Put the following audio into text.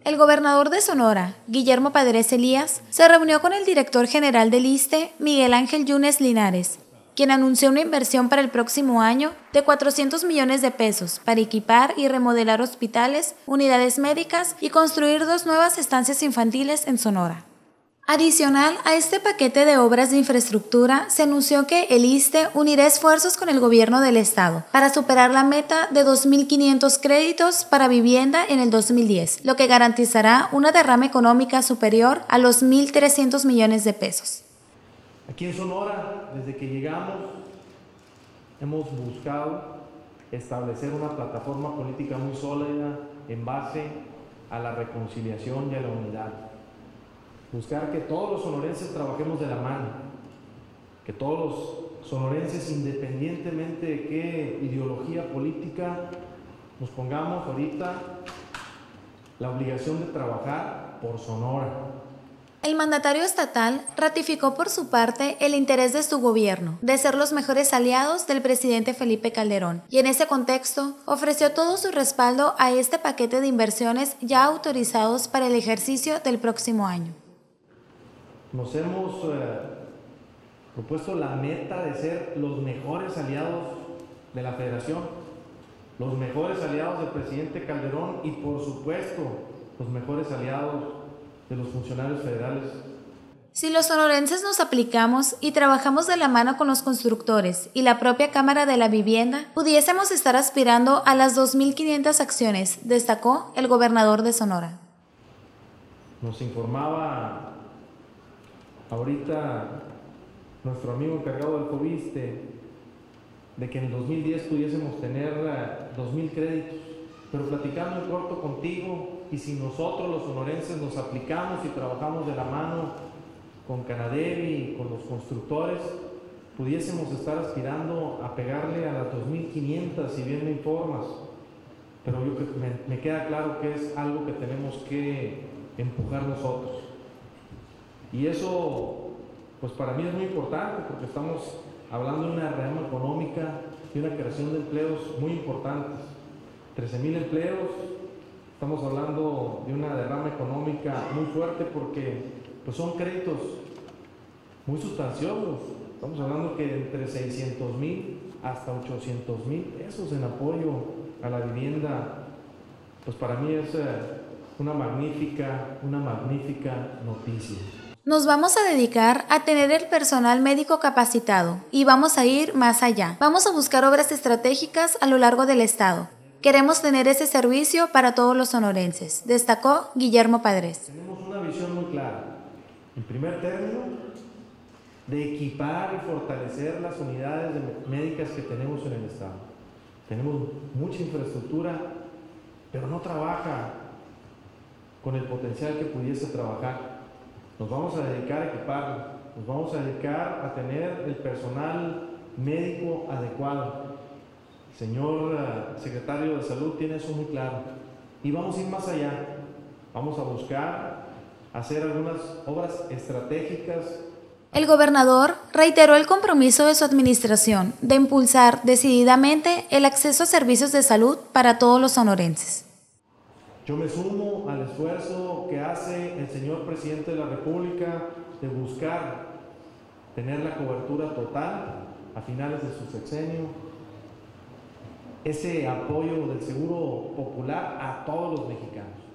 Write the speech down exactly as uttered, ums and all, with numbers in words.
El gobernador de Sonora, Guillermo Padres Elías, se reunió con el director general del ISSSTE, Miguel Ángel Yunes Linares, quien anunció una inversión para el próximo año de cuatrocientos millones de pesos para equipar y remodelar hospitales, unidades médicas y construir dos nuevas estancias infantiles en Sonora. Adicional a este paquete de obras de infraestructura, se anunció que el ISSSTE unirá esfuerzos con el gobierno del estado para superar la meta de dos mil quinientos créditos para vivienda en el dos mil diez, lo que garantizará una derrama económica superior a los mil trescientos millones de pesos. Aquí en Sonora, desde que llegamos, hemos buscado establecer una plataforma política muy sólida en base a la reconciliación y a la unidad. Buscar que todos los sonorenses trabajemos de la mano, que todos los sonorenses, independientemente de qué ideología política, nos pongamos ahorita la obligación de trabajar por Sonora. El mandatario estatal ratificó por su parte el interés de su gobierno de ser los mejores aliados del presidente Felipe Calderón y en ese contexto ofreció todo su respaldo a este paquete de inversiones ya autorizados para el ejercicio del próximo año. Nos hemos eh, propuesto la meta de ser los mejores aliados de la Federación, los mejores aliados del presidente Calderón y, por supuesto, los mejores aliados de los funcionarios federales. Si los sonorenses nos aplicamos y trabajamos de la mano con los constructores y la propia Cámara de la Vivienda, pudiésemos estar aspirando a las dos mil quinientas acciones, destacó el gobernador de Sonora. Nos informaba ahorita nuestro amigo encargado del FOBISSSTE de que en el dos mil diez pudiésemos tener dos mil créditos, pero platicando en corto contigo, y si nosotros los sonorenses nos aplicamos y trabajamos de la mano con Canadevi y con los constructores, pudiésemos estar aspirando a pegarle a las dos mil quinientas, si bien me informas, pero yo me, me queda claro que es algo que tenemos que empujar nosotros. Y eso, pues para mí es muy importante porque estamos hablando de una derrama económica y una creación de empleos muy importantes. trece mil empleos, estamos hablando de una derrama económica muy fuerte porque pues son créditos muy sustanciosos. Estamos hablando que entre seiscientos mil hasta ochocientos mil pesos en apoyo a la vivienda. Pues para mí es una magnífica, una magnífica noticia. Nos vamos a dedicar a tener el personal médico capacitado y vamos a ir más allá. Vamos a buscar obras estratégicas a lo largo del estado. Queremos tener ese servicio para todos los sonorenses, destacó Guillermo Padres. Tenemos una visión muy clara. En primer término, de equipar y fortalecer las unidades médicas que tenemos en el estado. Tenemos mucha infraestructura, pero no trabaja con el potencial que pudiese trabajar. Nos vamos a dedicar a equiparlo, nos vamos a dedicar a tener el personal médico adecuado. El señor uh, secretario de Salud tiene eso muy claro. Y vamos a ir más allá. Vamos a buscar hacer algunas obras estratégicas. El gobernador reiteró el compromiso de su administración de impulsar decididamente el acceso a servicios de salud para todos los sonorenses. Yo me sumo al esfuerzo que hace el señor presidente de la República de buscar tener la cobertura total a finales de su sexenio, ese apoyo del Seguro Popular a todos los mexicanos.